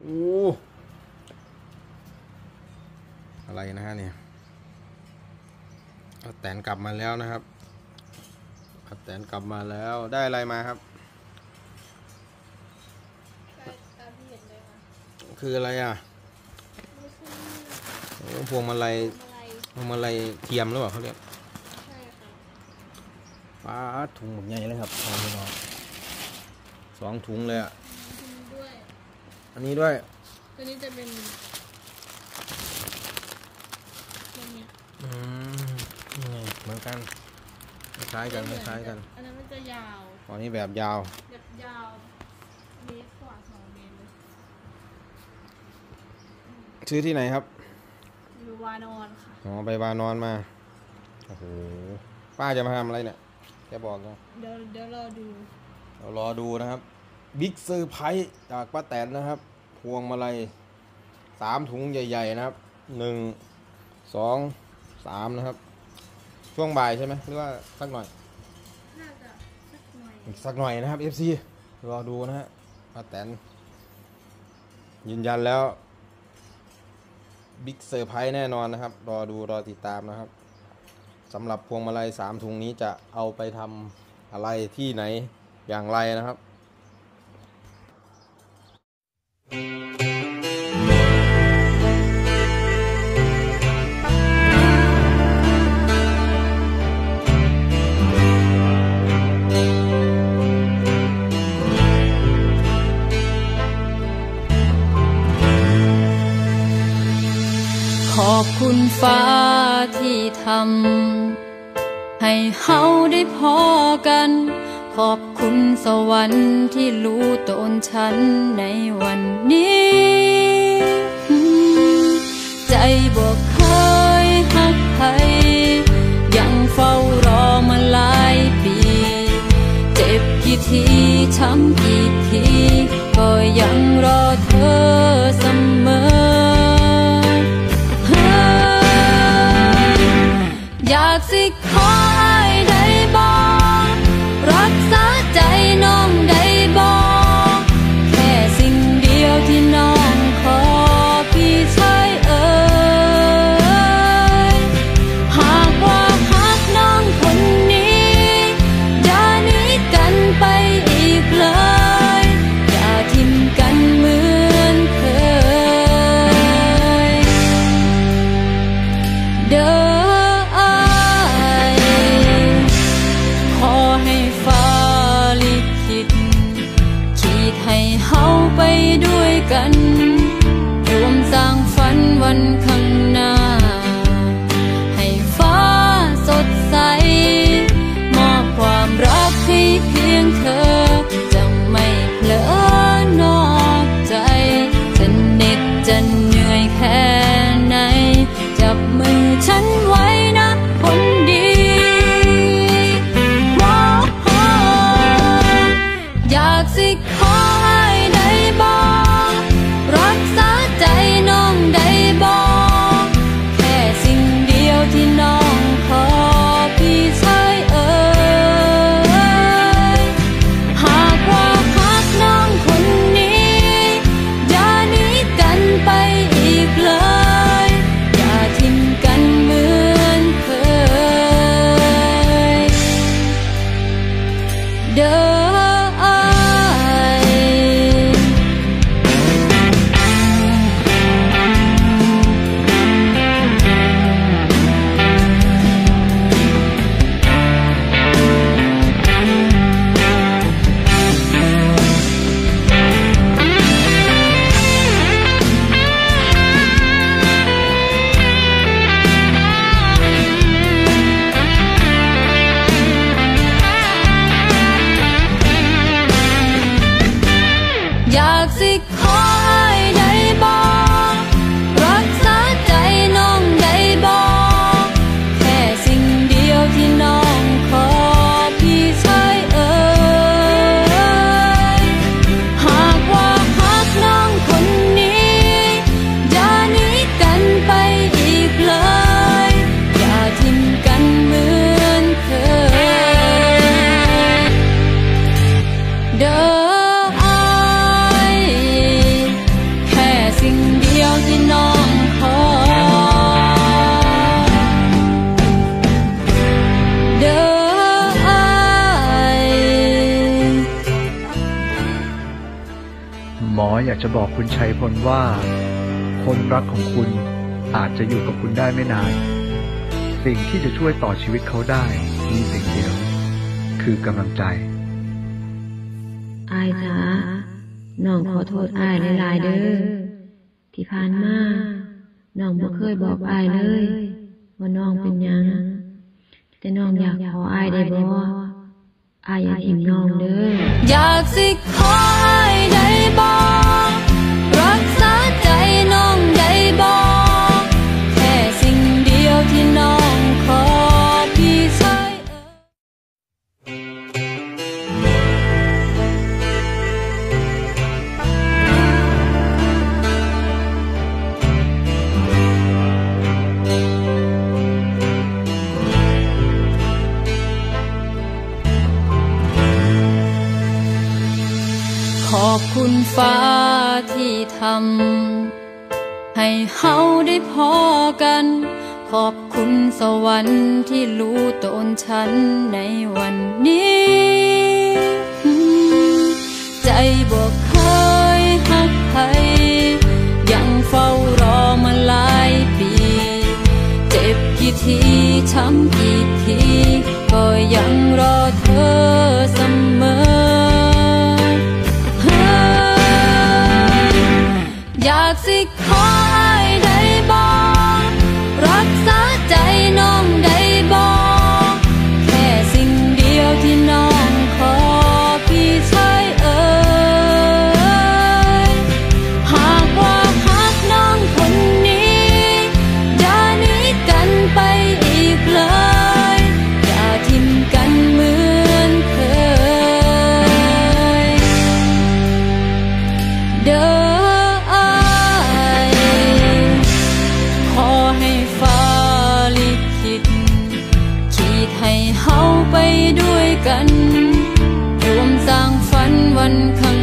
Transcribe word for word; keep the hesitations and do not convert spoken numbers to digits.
อ้อะไรนะฮะเนี่ยป้าแตนกลับมาแล้วนะครับป้าแตนกลับมาแล้วได้อะไรมาครับคืออะไรอ่ะโอ้พวงมาลัยพวงมาลัยเทียมหรือเปล่าเขาเรียกใช่ค่ะป้าถุงหมดใหญ่เลยครับพอไปนอนสองถุงเลยอ่ะอันนี้ด้วยตัวนี้จะเป็นอืมนี่เหมือนกันคล้ายกันคล้ายกันอันนั้นมันจะยาวตอนนี้แบบยาวแบบยาวเมตรกว่าสองเมตรเลยซื้อที่ไหนครับอยู่วานอนค่ะอ๋อไปวานอนมาโอ้โหป้าจะมาทำอะไรเนี่ยแกบอกนะเดี๋ยวเดี๋ยวรอดูเรารอดูนะครับบิ๊กเซอร์ไพรส์จากป้าแตนนะครับพวงมาลัยสามถุงใหญ่ๆนะครับหนึ่งสองสามนะครับช่วงบ่ายใช่ไหมหรือว่าสักหน่อยน่าจะสักหน่อยสักหน่อยนะครับ เอฟ ซี รอดูนะฮะป้าแตนยืนยันแล้วบิ๊กเซอร์ไพรส์แน่นอนนะครับรอดูรอติดตามนะครับสำหรับพวงมาลัยสามถุงนี้จะเอาไปทำอะไรที่ไหนอย่างไรนะครับขอบคุณฟ้าที่ทำให้เฮาได้พอกันขอบคุณสวรรค์ที่รู้ตนฉันในวันนี้ใจบ่เคยหักใครยังเฝ้ารอมาหลายปีเจ็บกี่ทีช้ำกี่ทีก็ยังรอเธอเสมออยากสิขอให้ได้บอกรักษาใจน้องได้บอกแค่สิ่งเดียวที่น้องขอพี่ชายเอ๋ยหากว่าหักน้องคนนี้อย่าหนีกันไปอีกเลยอย่าทิ้งกันเหมือนเคยเด้ออยากจะบอกคุณชัยพลว่าคนรักของคุณอาจจะอยู่กับคุณได้ไม่นานสิ่งที่จะช่วยต่อชีวิตเขาได้มีสิ่งเดียวคือกำลังใจอายจ๋าน้องขอโทษอายหลายๆเด้อที่ผ่านมาน้องบ่เคยบอกอายเลยว่าน้องเป็นหยังแต่น้องอยากขออายได้บ่อายอยากเห็นน้องเด้ออยากสิขออายได้บ่รักษาใจน้องได้บ่แค่สิ่งเดียวที่น้องขอพี่ชายขอบคุณฟ้าที่ทำให้เฮาได้พอกันขอบคุณสวรรค์ที่รู้ตนฉันในวันนี้ใจบ่เคยหักใครยังเฝ้ารอมาหลายปีเจ็บกี่ทีช้ำกี่ทีก็ยังรอเธอเสมออยากสิขออายได้บ่รักษาใจน้องได้บ่แค่สิ่งเดียวที่น้องขอพี่ชายเอ่ยหากว่าหักน้องคนนี้อย่าหนีกันไปอีกเลยอย่าทิ้งกันเหมือนเคยเด้อให้เฮาไปด้วยกันรวมสร้างฝันวันข้าง